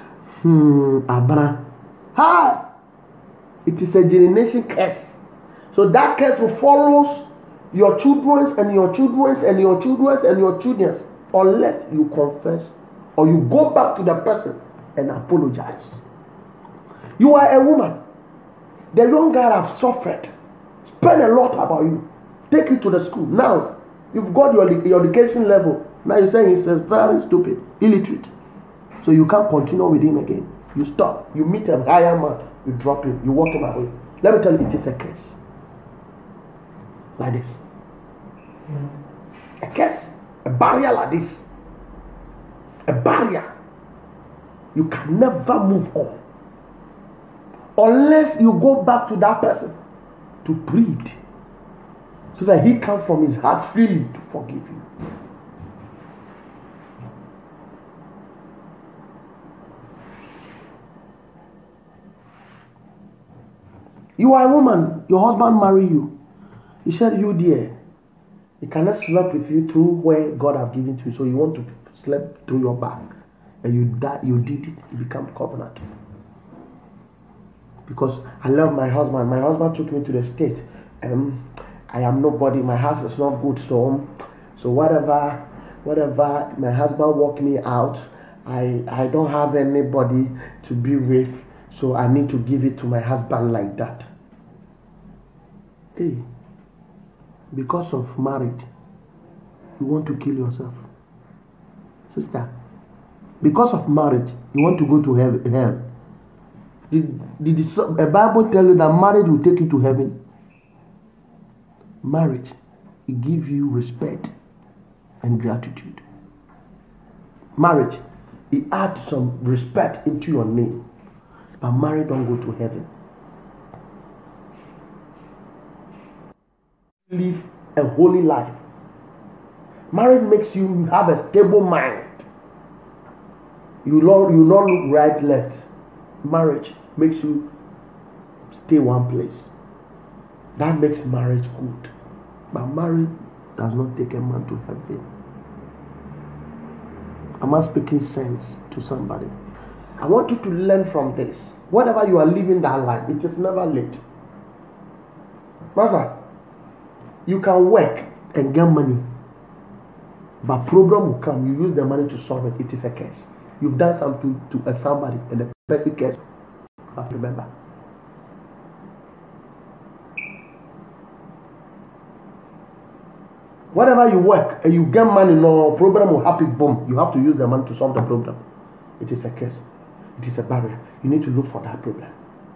Abra. Ha! It is a generation curse. So that curse will follow your children's and your children's and your children's and your children's, unless you confess or you go back to the person and apologize. You are a woman. The young guy have suffered, spend a lot about you, take you to the school. Now you've got your education level. Now you're saying he's very stupid, illiterate. So you can't continue with him again. You stop. You meet a higher man, you drop him, you walk him away. Let me tell you, it is a curse. Like this. A curse. A barrier like this. A barrier. You can never move on unless you go back to that person to plead, so that he can from his heart freely to forgive you. You are a woman, your husband marry you. He said, you dear, he cannot sleep with you through where God have given to you, so you want to sleep through your back. And you did it, it became covenant. Because I love my husband. My husband took me to the state. I am nobody, my house is not good, so whatever my husband walked me out, I don't have anybody to be with, so I need to give it to my husband like that. Hey, because of marriage, you want to kill yourself. Sister, because of marriage, you want to go to hell. Did the Bible tell you that marriage will take you to heaven? Marriage, it gives you respect and gratitude. Marriage, it adds some respect into your name. But marriage don't go to heaven. Live a holy life. Marriage makes you have a stable mind. You not look right, left. Marriage makes you stay one place. That makes marriage good. But marriage does not take a man to heaven. Am I speaking sense to somebody? I want you to learn from this. Whatever you are living that life, it is never late. Master, you can work and get money, but problem will come. You use the money to solve it. It is a curse. You've done something to somebody, and the person curse. You have to remember. Whatever you work and you get money, no problem will happen. Boom. You have to use the money to solve the problem. It is a curse. It is a barrier. You need to look for that problem.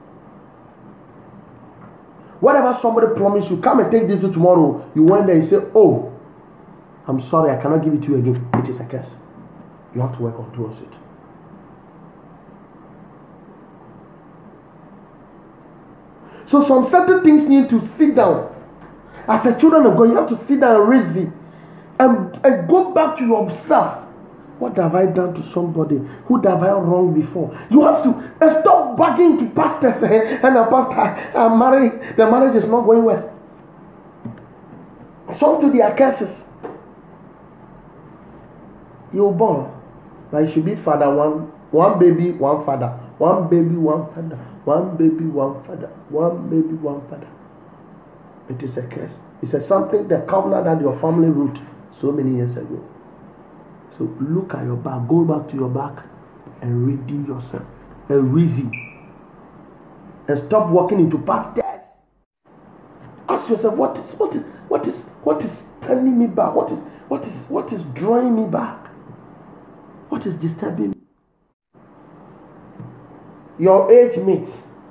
Whatever somebody promised you, come and take this tomorrow. You went there and say, oh, I'm sorry, I cannot give it to you again. It is a curse. You have to work on towards it. So some certain things need to sit down. As a children of God, you have to sit down and reason and go back to yourself. What have I done to somebody? Who have I wronged before? You have to stop begging to pastors and a pastor, I'm married. The marriage is not going well. Some to their curses. You're born. Like you should be father one baby, one father. One baby, one father. One baby, one father. One baby, one father. It is a curse. It's a something, the covenant that your family wrote so many years ago. So look at your back. Go back to your back and redeem yourself. And reason. And stop walking into past death. Ask yourself, what is turning me back? What is drawing me back? What is disturbing me? Your age mate.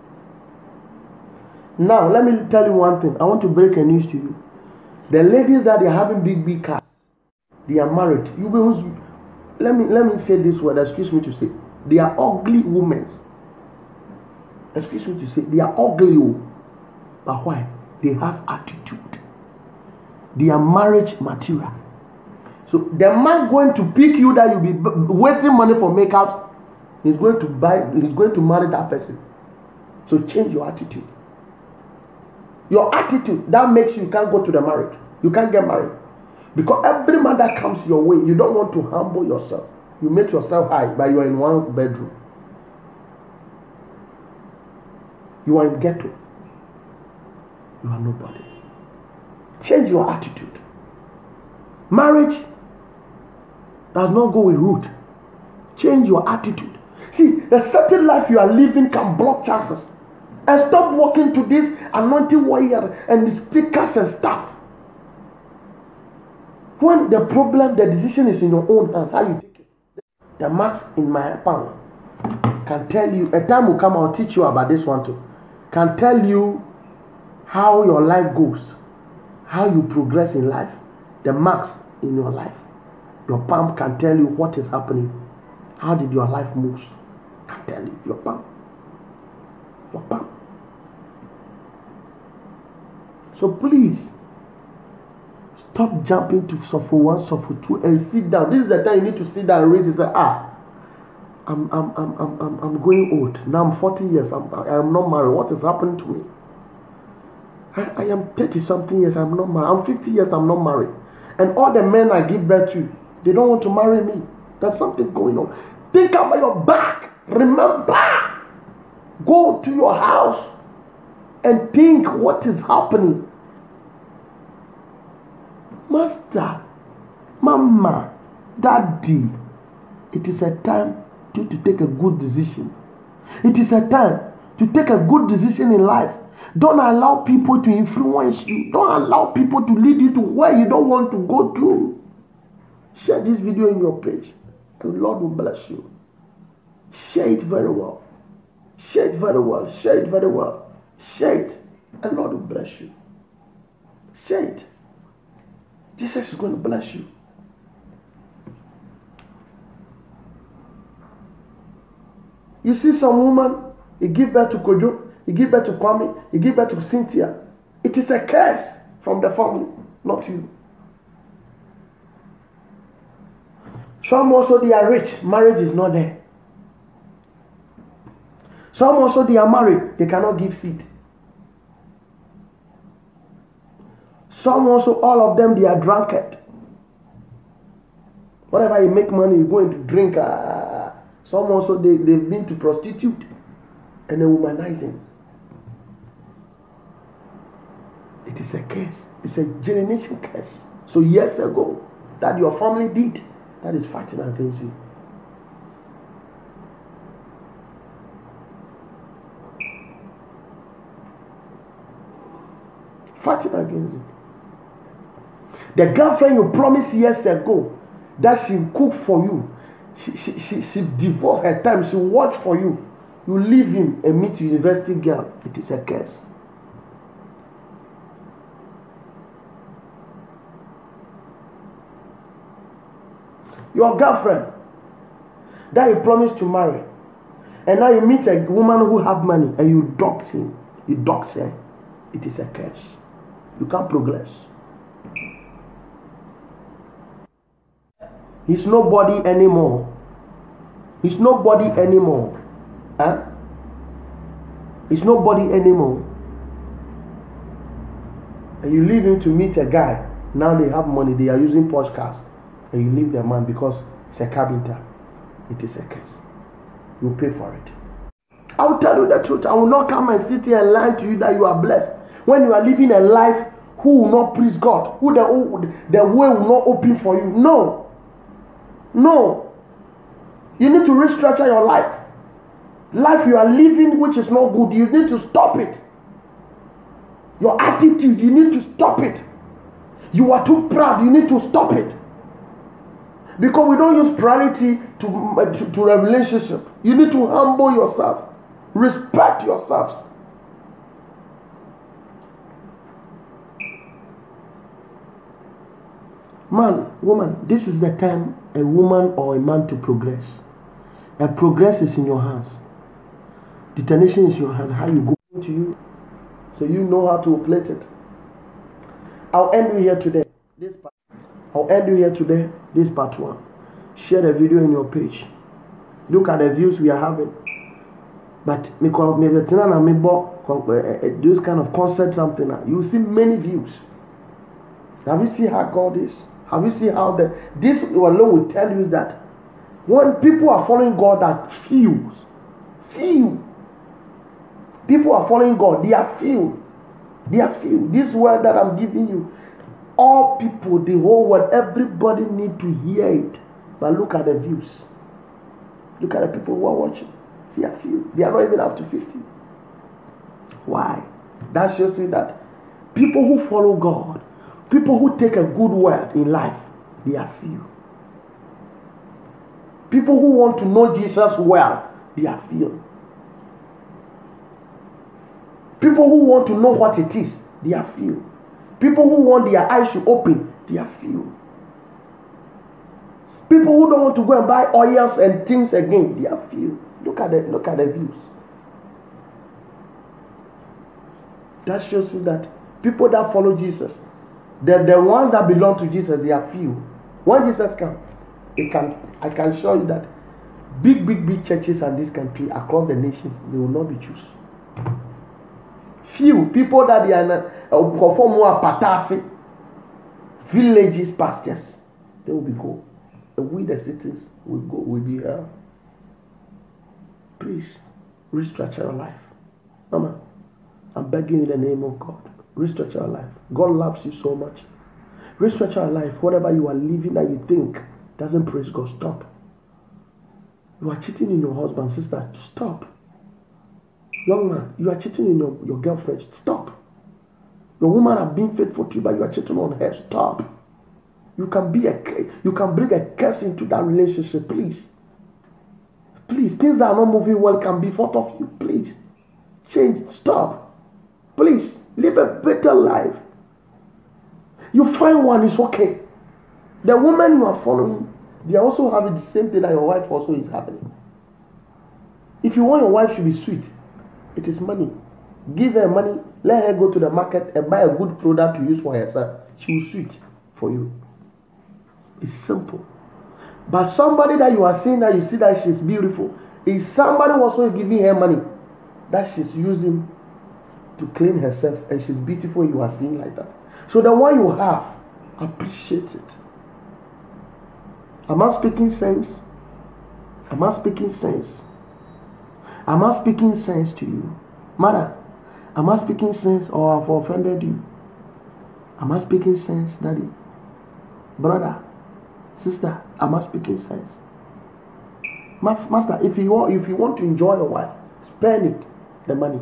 Now, let me tell you one thing. I want to break a news to you. The ladies that are having big cars, they are married. Let me say this word. Excuse me to say, they are ugly women. Excuse me to say, they are ugly. But why? They have attitude. They are marriage material. So the man going to pick you that you'll be wasting money for makeup, he's going to marry that person. So change your attitude. Your attitude that makes you can't go to the marriage. You can't get married. Because every man that comes your way, you don't want to humble yourself. You make yourself high, but you are in one bedroom. You are in ghetto. You are nobody. Change your attitude. Marriage does not go with root. Change your attitude. See, the certain life you are living can block chances. And stop walking to this anointing warrior and the stickers and stuff. When the problem, the decision is in your own hand, how you take it? The marks in my palm can tell you, a time will come, I'll teach you about this one too, can tell you how your life goes, how you progress in life. The marks in your life, your palm can tell you what is happening. How did your life move? Can tell you, your palm. Your palm. So please, stop jumping to suffer one, suffer two, and sit down. This is the time you need to sit down and raise and say, I'm going old. Now I'm 40 years. I am not married. What is happening to me? I am 30 something years. I'm not married. I'm 50 years. I'm not married. And all the men I give birth to, they don't want to marry me. There's something going on. Think about your back. Remember. Go to your house and think what is happening. Master, Mama, Daddy, it is a time to take a good decision. It is a time to take a good decision in life. Don't allow people to influence you. Don't allow people to lead you to where you don't want to go to. Share this video in your page, and Lord will bless you. Share it very well. Share it very well. Share it very well. Share it, and Lord will bless you. Share it. Jesus is going to bless you. You see some woman, he give birth to Kojo, he give birth to Kwame, he give birth to Cynthia. It is a curse from the family, not you. Some also they are rich, marriage is not there. Some also they are married, they cannot give seed. Some also, all of them, they are drunkard. Whatever you make money, you go into drink. Some also, they've been to prostitute and they womanizing. It is a curse. It's a generation curse. So years ago, that your family did, that is fighting against you. Fighting against you. The girlfriend you promised years ago that she cook for you, she divorced her time, she watch for you. You leave him and meet university girl. It is a curse. Your girlfriend that you promised to marry, and now you meet a woman who have money and you dox him. It docks her. It is a curse. You can't progress. He's nobody anymore. He's nobody anymore. Huh? He's nobody anymore. And you leave him to meet a guy. Now they have money. They are using Porsche cars. And you leave the man because he's a carpenter. It is a curse. You pay for it. I will tell you the truth. I will not come and sit here and lie to you that you are blessed. When you are living a life who will not please God, who the way will not open for you. No. No. You need to restructure your life. Life you are living which is not good, you need to stop it. Your attitude, you need to stop it. You are too proud, you need to stop it. Because we don't use priority to a relationship. You need to humble yourself. Respect yourselves. Man, woman, this is the time a woman or a man to progress. And progress is in your hands. Determination is in your hand. How you go to you, so you know how to place it. I'll end you here today. This part 1. Share the video in your page. Look at the views we are having. But those kind of concept something, you see many views. Have you seen how God is? Have you seen how this alone will tell you that when people are following God, that few people are following God, they are few. This word that I'm giving you, all people, the whole world, everybody need to hear it. But look at the views. Look at the people who are watching. They are few. They are not even up to 50. Why? That shows you that people who follow God, people who take a good word in life, they are few. People who want to know Jesus well, they are few. People who want to know what it is, they are few. People who want their eyes to open, they are few. People who don't want to go and buy oils and things again, they are few. Look at the views. That shows you that people that follow Jesus, the ones that belong to Jesus, they are few. When Jesus comes, I can show you that big churches in this country, across the nations, they will not be chosen. Few people that they are conform more patasi, villages, pastors, they will be go. And we the cities will be here. Please restructure your life. Mama, I'm begging you in the name of God. Restructure your life. God loves you so much. Restructure your life. Whatever you are living that you think doesn't praise God, stop. You are cheating in your husband, sister, stop. Young man, you are cheating in your girlfriend, stop. Your woman has been faithful to you, but you are cheating on her, stop. You can bring a curse into that relationship, please. Please, things that are not moving well can be thought of you, please. Change, stop. Please, live a better life. You find one, it's okay. The woman you are following, they are also having the same thing that your wife also is having. If you want your wife to be sweet, it is money. Give her money, let her go to the market and buy a good product to use for herself. She will sweet for you. It's simple. But somebody that you are seeing that you see that she's beautiful, is somebody also giving her money that she's using to clean herself, and she's beautiful, you are seeing like that. So the one you have, appreciate it. Am I speaking sense? Am I speaking sense? Am I speaking sense to you? Mother, am I speaking sense or have offended you? Am I speaking sense, Daddy? Brother, sister, am I speaking sense? Master, if you want to enjoy your wife, spend it, the money.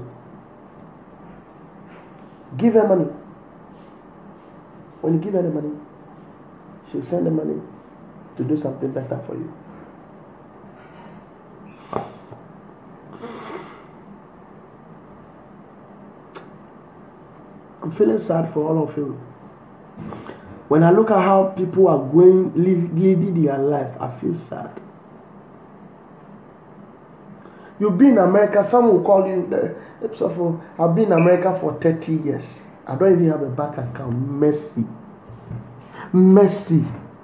Give her money. When you give her the money, she'll send the money to do something better for you. I'm feeling sad for all of you. When I look at how people are leading their life, I feel sad. You've been in America, some will call you, I've been in America for 30 years. I don't even have a bank account. Mercy. Mercy.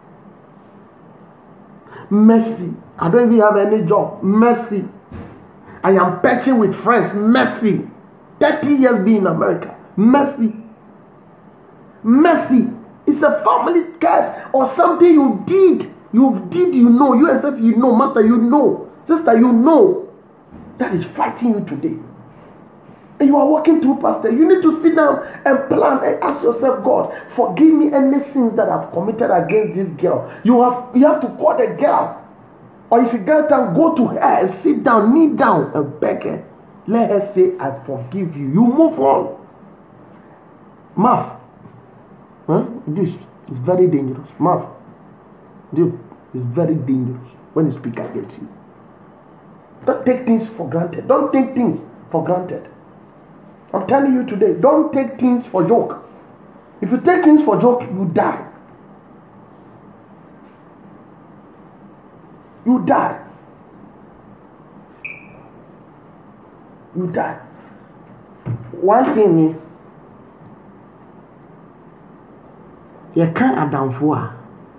Mercy. I don't even have any job. Mercy. I am patching with friends. Mercy. 30 years being in America. Mercy. Mercy. It's a family curse or something you did. You know. You yourself, you know. Master, you know. Sister, you know. That is fighting you today. And you are walking through, Pastor. You need to sit down and plan and ask yourself, God, forgive me any sins that I've committed against this girl. You have to call the girl. Or if you get down, go to her and sit down, kneel down and beg her. Let her say, I forgive you. You move on. Marv, this is very dangerous. Marv, this is very dangerous when you speak against you. Don't take things for granted. Don't take things for granted. I'm telling you today, don't take things for joke. If you take things for joke, you die. You die. You die. One thing is, you can't adamfo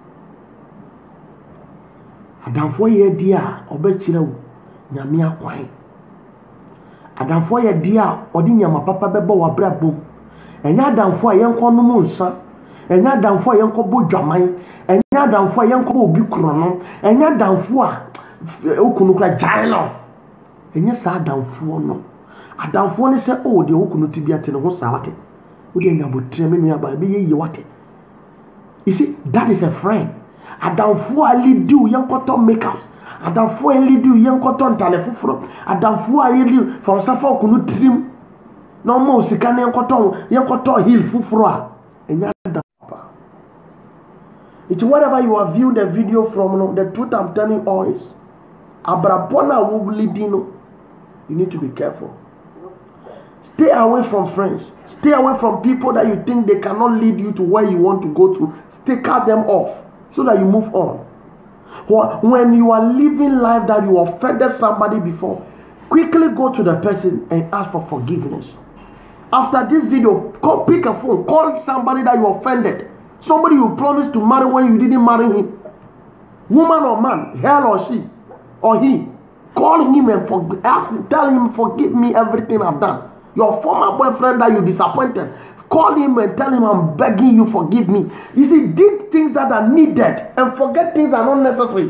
ye dia obechire nyame akwan. Adamfo ye dia odi nyama papa bebo wa brabom. Enya adamfo yenko no mu nsa. Enya adamfo yenko bo dwaman. Enya adamfo yenko bo obi krono. Enya adamfo a okunu kra jailo. Enya sa adamfo no. Adamfo ne se o de okunu tibia te ne ho sa wate. O de nya botre me nua ba be ye wate. You see, that is a friend. Adamfo a lead you yenko to makeups. Adamfo a lead you yenko to ntale foforo. Adamfo a lead from safa okunu trim. No more sika ne yenko to heal foforo a. Enya adamfo. It's whatever you have viewed the video from, no, the truth I'm telling you all is abrapona will leading. You need to be careful. Stay away from friends. Stay away from people that you think they cannot lead you to where you want to go to. Cut them off so that you move on. When you are living life that you offended somebody before, quickly go to the person and ask for forgiveness. After this video, call, pick a phone, call somebody that you offended. Somebody you promised to marry when you didn't marry him. Woman or man, hell or she or he. Call him and ask him, tell him, forgive me everything I've done. Your former boyfriend that you disappointed, call him and tell him, I'm begging you, forgive me. You see, did things that are needed and forget things are not necessary.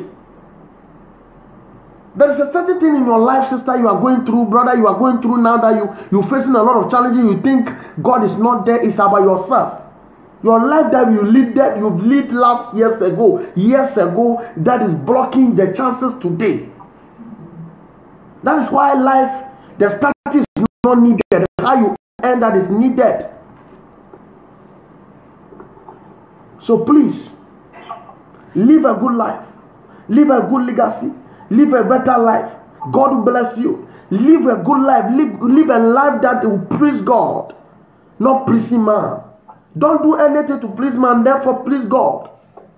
There is a certain thing in your life, sister, you are going through, brother, you are going through now that you're facing a lot of challenges. You think God is not there. It's about yourself. Your life that you've lived last years ago, that is blocking the chances today. That is why life, the status is not needed. How you end that is needed. So please, live a good life. Live a good legacy. Live a better life. God will bless you. Live a good life. Live a life that will please God, not pleasing man. Don't do anything to please man, therefore please God.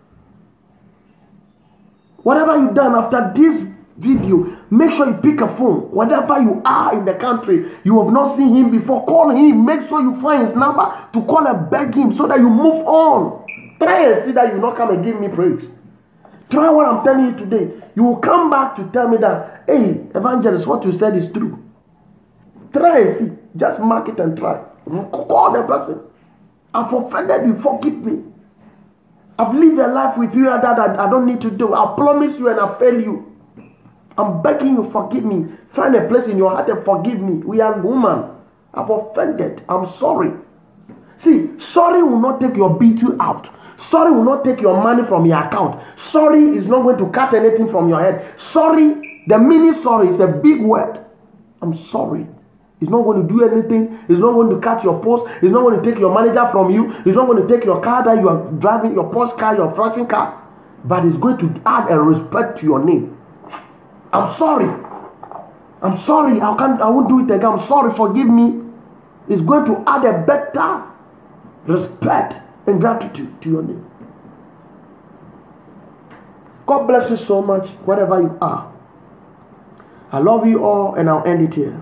Whatever you've done after this video, make sure you pick a phone. Wherever you are in the country, you have not seen him before, call him. Make sure you find his number to call and beg him so that you move on. Try and see that you not come and give me praise. Try what I'm telling you today. You will come back to tell me that, hey, evangelist, what you said is true. Try and see. Just mark it and try. Call the person. I've offended you, forgive me. I've lived a life with you that I don't need to do. I promise you and I fail you. I'm begging you, forgive me. Find a place in your heart and forgive me. We are human. I've offended. I'm sorry. See, sorry will not take your beating out. Sorry will not take your money from your account. Sorry is not going to cut anything from your head. Sorry, the meaning sorry is a big word. I'm sorry. It's not going to do anything. It's not going to cut your post. It's not going to take your manager from you. It's not going to take your car that you are driving, your Porsche car, your flashing car. But it's going to add a respect to your name. I'm sorry. I'm sorry. I won't do it again. I'm sorry. Forgive me. It's going to add a better respect and gratitude to your name. God bless you so much, wherever you are. I love you all, and I'll end it here.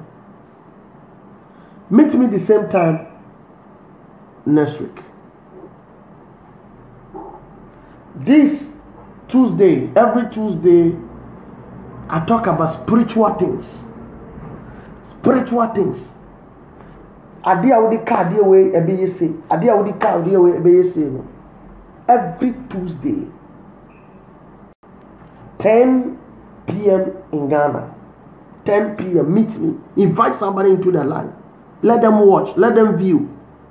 Meet me the same time next week. This Tuesday, every Tuesday, I talk about spiritual things. Spiritual things. Ade a wodi ka ade we ebe yese. Ade a wodi ka ade we ebe yese no. Every Tuesday, 10 p.m. in Ghana. 10 p.m. Meet me. Invite somebody into the line. Let them watch. Let them view.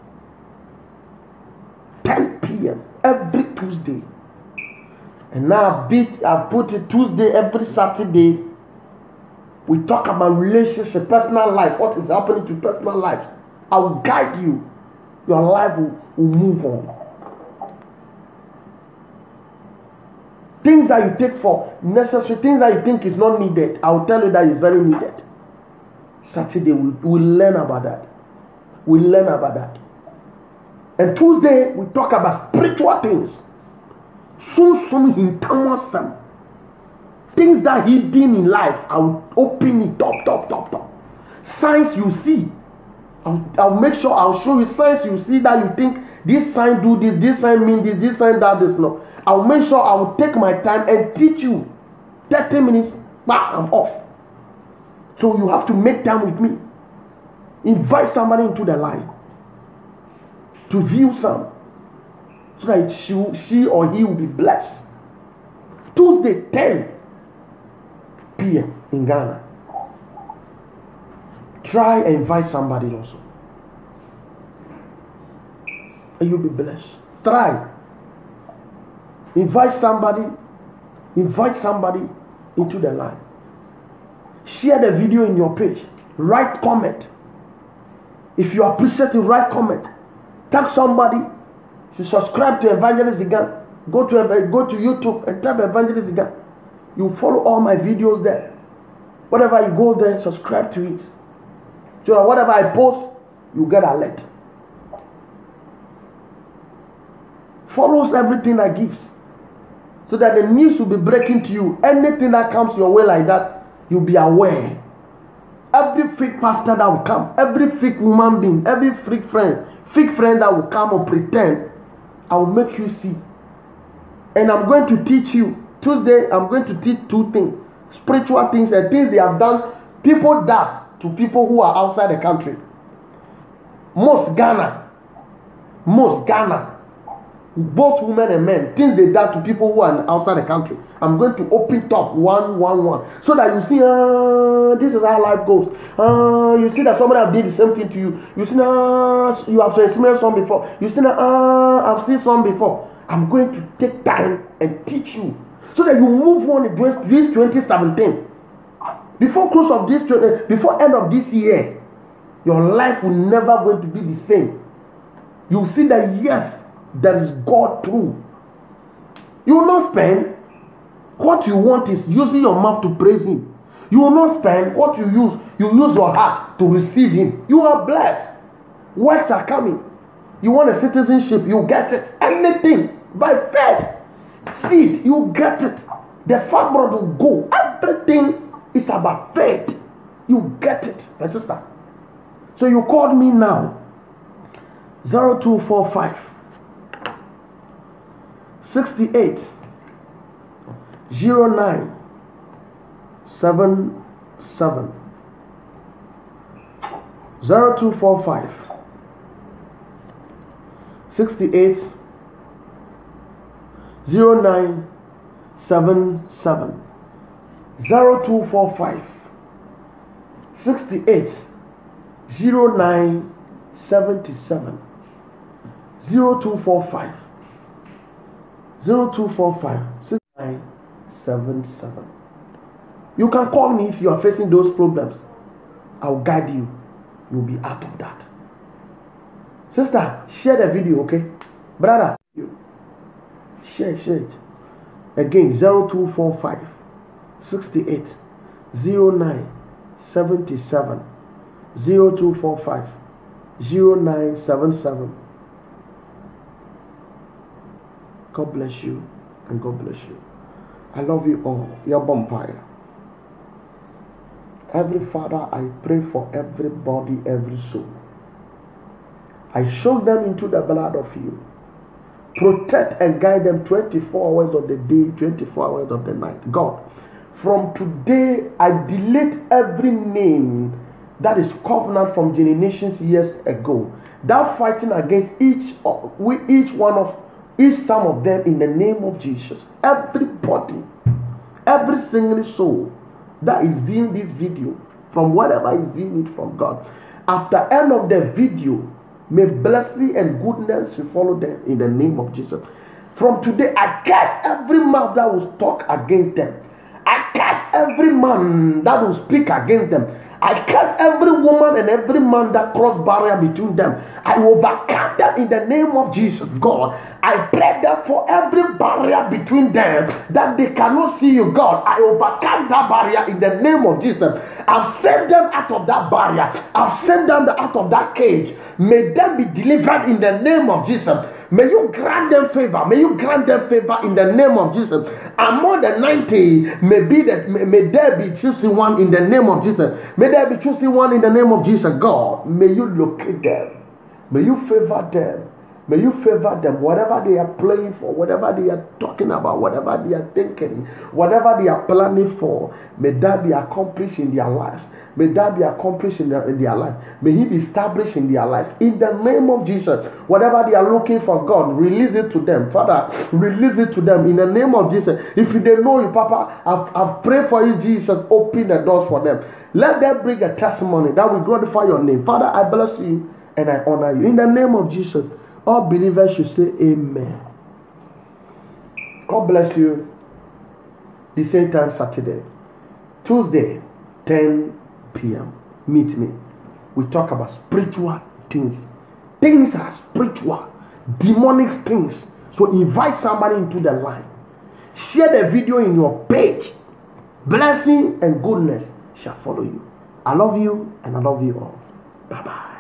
10 p.m. every Tuesday. And now I put it Tuesday every Saturday. We talk about relationship, personal life, what is happening to personal lives. I will guide you. Your life will move on. Things that you take for necessary, things that you think is not needed, I will tell you that is very needed. Saturday we'll learn about that. We'll learn about that. And Tuesday we talk about spiritual things. Things that he did in life, I will open it top. Signs you see. I'll make sure I'll show you signs you see that you think this sign do this sign mean this sign that this no. I'll make sure I will take my time and teach you. 30 minutes, I'm off. So you have to make time with me. Invite somebody into the line to view some, so that she or he will be blessed. Tuesday 10 p.m. in Ghana. Try and invite somebody also, and you'll be blessed. Try. Invite somebody into the line. Share the video in your page. Write comment. If you appreciate it, write comment. Tag somebody to subscribe to Evangelist Zigha. Go to YouTube and type Evangelist Zigha. You follow all my videos there. Whatever you go there, subscribe to it. So that whatever I post, you get alert. Follows everything I gives, so that the news will be breaking to you. Anything that comes your way like that, you'll be aware. Every fake pastor that will come, every fake woman being, every fake friend that will come or pretend, I will make you see. And I'm going to teach you. Tuesday, I'm going to teach two things. Spiritual things and things they have done. People does to people who are outside the country. Most Ghana, both women and men, things they done to people who are outside the country. I'm going to open top one, so that you see, this is how life goes. You see that somebody have did the same thing to you. You see, you have experienced some before. You see, I've seen some before. I'm going to take time and teach you, so that you move on in this 2017. Before close of this, before end of this year, your life will never going to be the same. You will see that yes, there is God true. You will not spend what you want is using your mouth to praise Him. You will not spend what you use. You use your heart to receive Him. You are blessed. Works are coming. You want a citizenship, you get it. Anything by faith, seed, you get it. The fat bread will go. Everything is about faith. You get it, my sister. So you called me now. 0245 68 09 77 0245 68 09 77 0245 68 09 77 0245 6977. You can call me if you are facing those problems. I'll guide you. You'll be out of that. Sister, share the video, okay? Brother, share it. Again, 0245 68 09 77 0245 0977. God bless you and God bless you. I love you all. Your vampire. Every Father, I pray for everybody, every soul. I soak them into the blood of you. Protect and guide them 24 hours of the day, 24 hours of the night. God, from today, I delete every name that is covenant from generations years ago. That fighting against each some of them in the name of Jesus. Everybody, every single soul that is viewing this video, from whatever is viewing it from God, after end of the video, may blessing and goodness follow them in the name of Jesus. From today, I curse every mouth that will talk against them. I curse every man that will speak against them. I curse every woman and every man that cross barrier between them. I overcome them in the name of Jesus. God, I pray that for every barrier between them that they cannot see you, God, I overcome that barrier in the name of Jesus. I've sent them out of that barrier. I've sent them out of that cage. May them be delivered in the name of Jesus. May you grant them favor. May you grant them favor in the name of Jesus. And more than 90, may there be choosing one in the name of Jesus. May there be choosing one in the name of Jesus. God, may you locate them. May you favor them. May you favor them. Whatever they are playing for, whatever they are talking about, whatever they are thinking, whatever they are planning for, may that be accomplished in their lives. May that be accomplished in their life. May He be established in their life. In the name of Jesus, whatever they are looking for, God, release it to them. Father, release it to them in the name of Jesus. If they know you, Papa, I've prayed for you, Jesus. Open the doors for them. Let them bring a testimony that will glorify your name. Father, I bless you and I honor you. In the name of Jesus, all believers should say amen. God bless you. The same time Saturday. Tuesday, 10 p.m. Meet me. We talk about spiritual things. Things are spiritual. Demonic things. So invite somebody into the line. Share the video in your page. Blessing and goodness shall follow you. I love you and I love you all. Bye-bye.